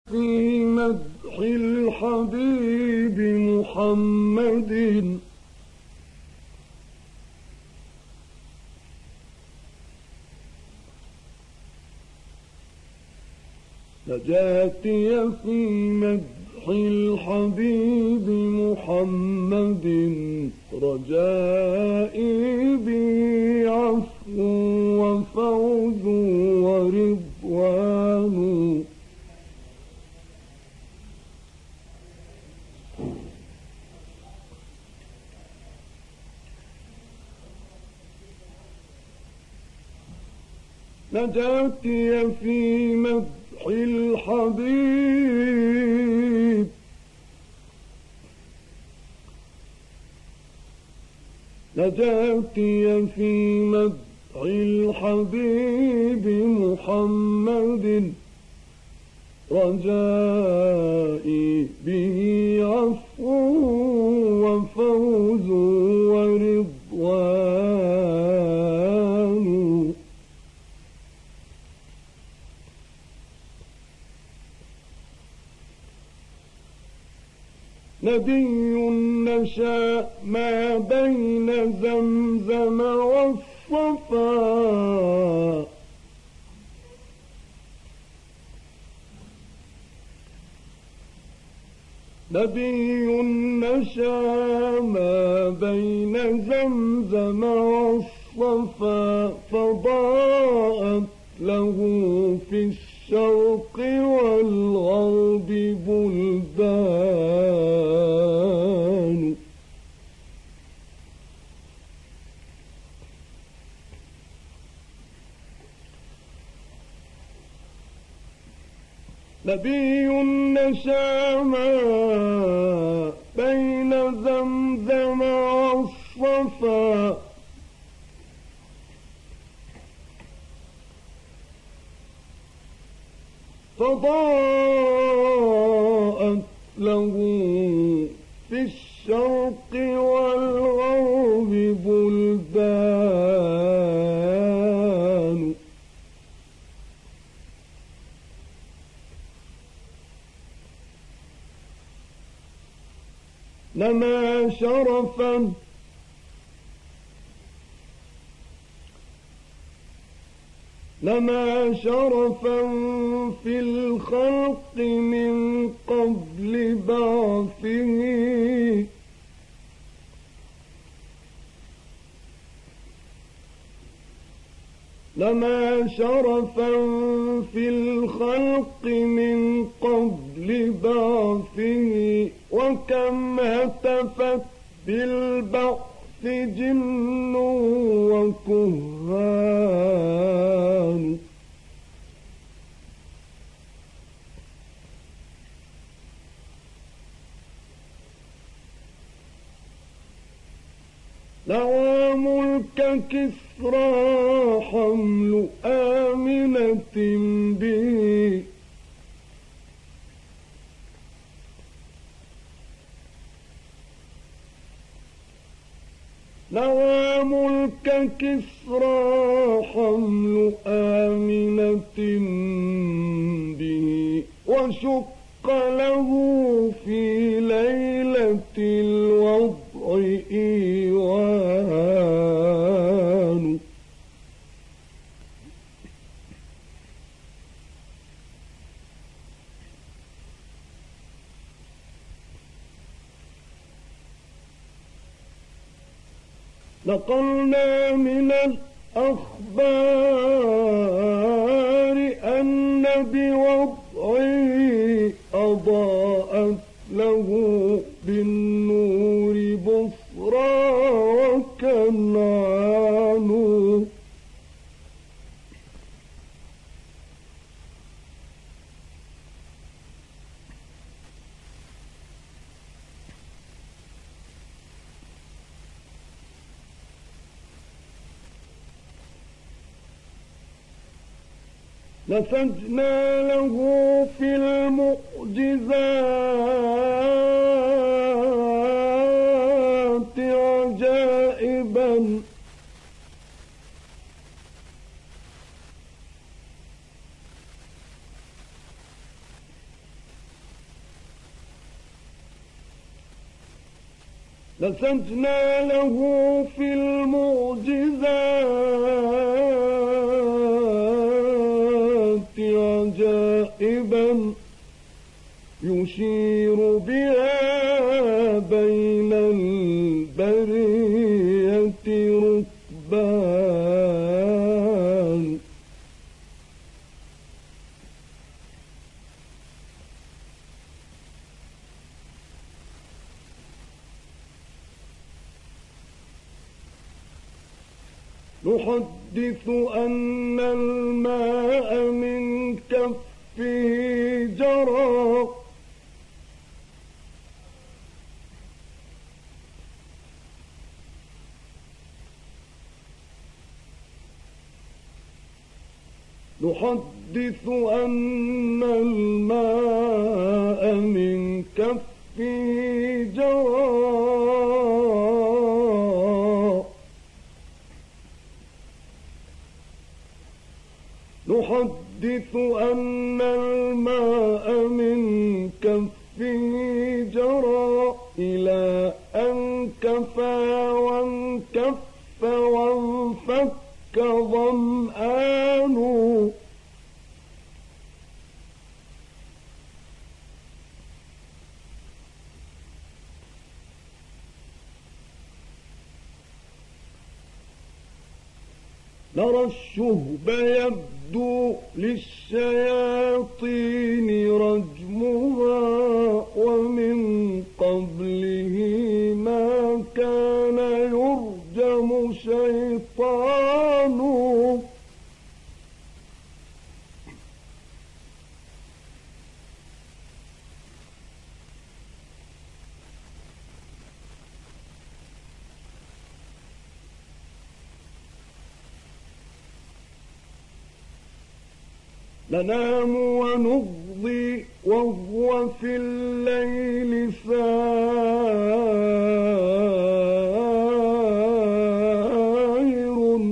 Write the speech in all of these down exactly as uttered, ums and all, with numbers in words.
في مدح الحبيب محمد نجاتي في مدح الحبيب محمد رجائي به عفو وفوز ورضوان نجاتي في مدح الحبيب نجاتي في مدح الحبيب محمد رجائي به عفو وفوز ورضوان نبي نشا ما بين زمزم والصفا نبي نشا ما بين زمزم والصفا فضاءت له في الشرق والغرب بلدان نبي نشا ما بين زمزم والصفا فضاءت له في الشرق والغرب بلدان نما شرفا نما شرفا في الخلق من قبل بعثه نما شرفا في الخلق من قبل بعثه وكم هتفت بالبعث جن وكهان نوى ملك كسرى حمل آمنة به نوى ملك كسرى حمل آمنة به وشق له في ليلة الوضع إيوان نقلنا من الأخبار أن بوضعه أضاءت له بالنور بصرى وكنعان نسجنا له في المعجزات عجائبا نسجنا له في المعجزات عجائبا يشير بها بين البرية ركبان نحدث أن الماء من كفه جرى نحدث أن الماء من كفه جرى نحدث أن الماء من كفه جرى إلى أن كفى وانكف وانفك ظمآن نرى الشهب يبدو للشياطين رجمها ومن قبله ما كان يرجم شيطان ننام ونغضي وهو في الليل سائر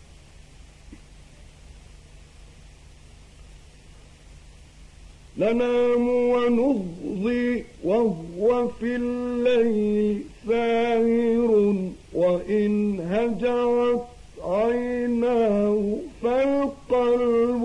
ننام ونغضي وهو في الليل سائر وإن هجرت عيناه فالقلب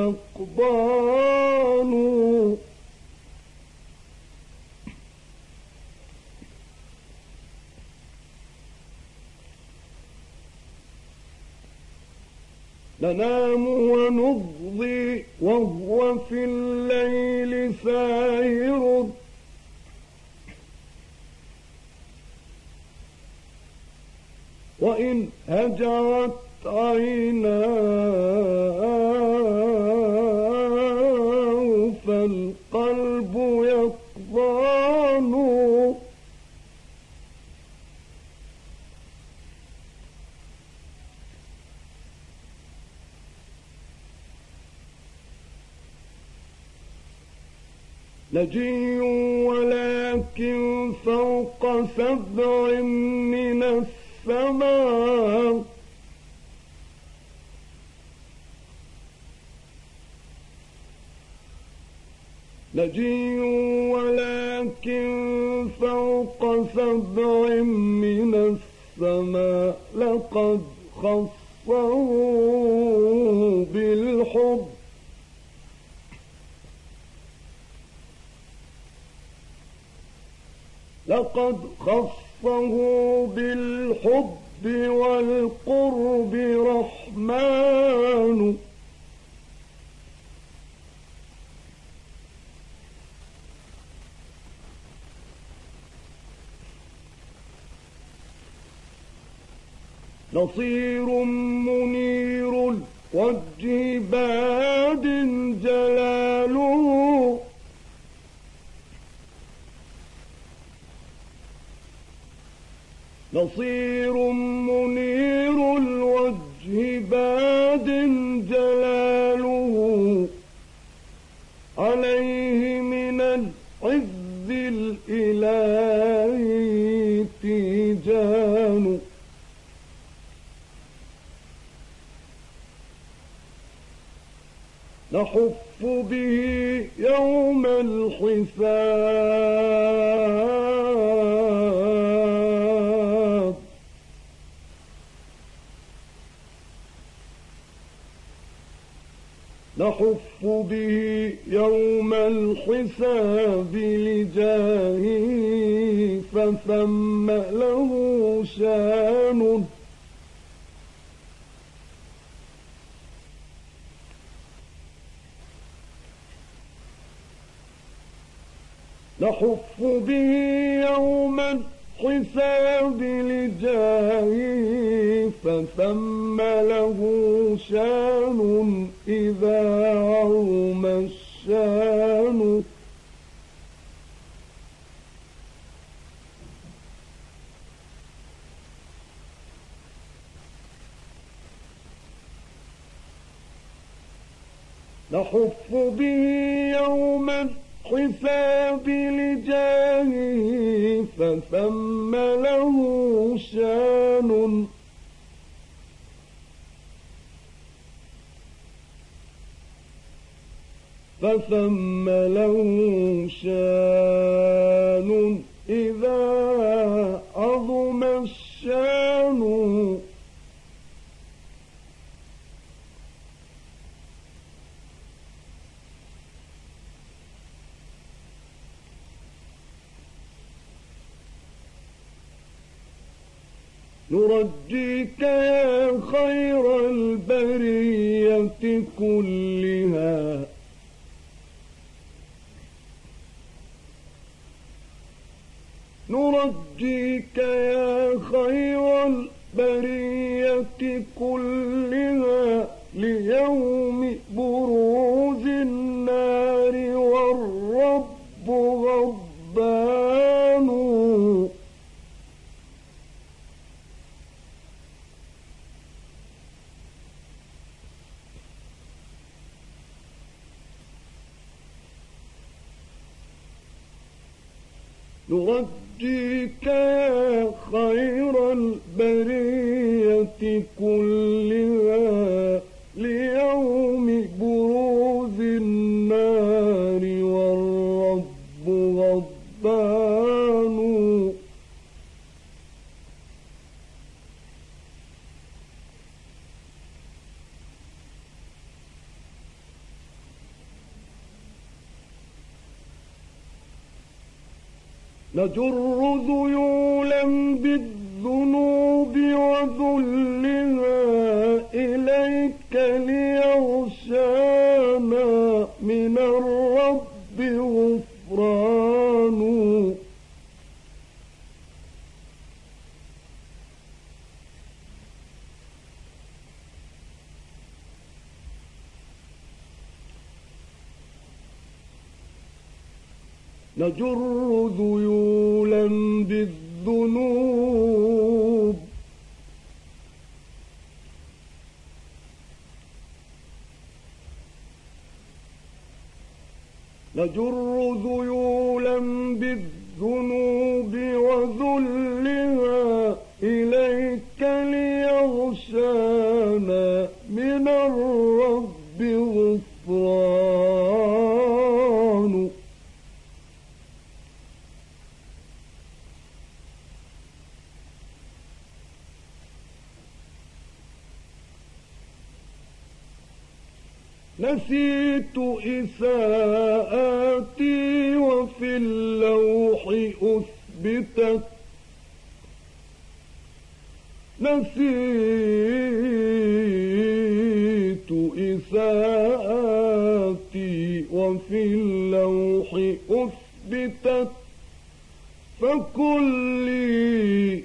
يقضان ننام ونغضي وهو في الليل سائر وإن هجرت عيناه فالقلب يقضان نجي ولكن فوق سبع من السماء نجي ولكن فوق سبع من السماء لقد خصه بالحب لقد خصه بالحب والقرب رحمن نصير منير الوجه باد جلاله نصير منير الوجه باد جلاله عليه من العز الإلهي تيجان نحف به يوم الحساب يوم الحساب لجاهه فثم له شان نحف به يوم الحساب لجاهه فثم له شان إذا عظم الشان نحف به يوم الحساب لجاهه فثم له شان فثم له شان إذا عظم الشان نرجيك يا خير البرية كلها نرجيك يا خير البرية كلها ليوم بروز النار والرب غضبان نرجيك يا خير البرية كلها ليوم بروز النار والرب غضبان نجر ذيولا بالذنوب وذلها إليك ليغشانا من الرب غفران نجر ذيولا بالذنوب نجر ذيولا بالذنوب وذلها إليك ليغشانا من الرب غفران نسيت إساءاتي وفي اللوح أثبتت نسيت إساءاتي وفي اللوح أثبتت فكلي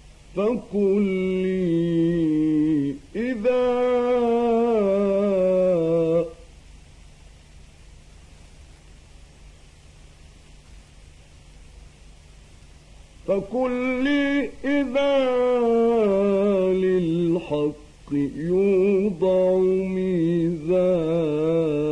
فكلي إذا فكلي إذا للحق يوضع ميزان